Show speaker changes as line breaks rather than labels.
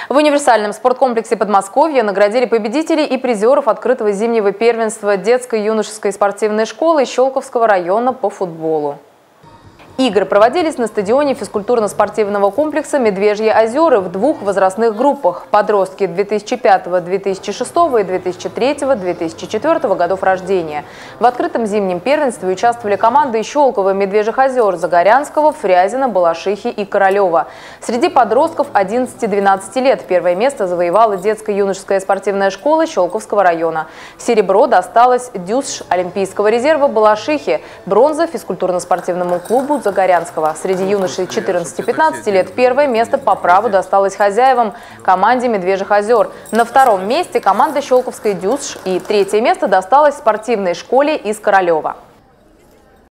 В универсальном спорткомплексе Подмосковья наградили победителей и призеров открытого зимнего первенства детской юношеской спортивной школы Щелковского района по футболу. Игры проводились на стадионе физкультурно-спортивного комплекса «Медвежьи озера» в двух возрастных группах. Подростки 2005, 2006 и 2003, 2004 годов рождения. В открытом зимнем первенстве участвовали команды Щелково, Медвежьих озер, Загорянского, Фрязино, Балашихи и Королева. Среди подростков 11-12 лет первое место завоевала детско-юношеская спортивная школа Щелковского района. Серебро досталось ДЮСШ Олимпийского резерва Балашихи, бронза физкультурно-спортивному клубу Загорянского. Среди юношей 14-15 лет первое место по праву досталось хозяевам команде Медвежьих озер. На втором месте команда Щелковской ДЮСШ и третье место досталось спортивной школе из Королева.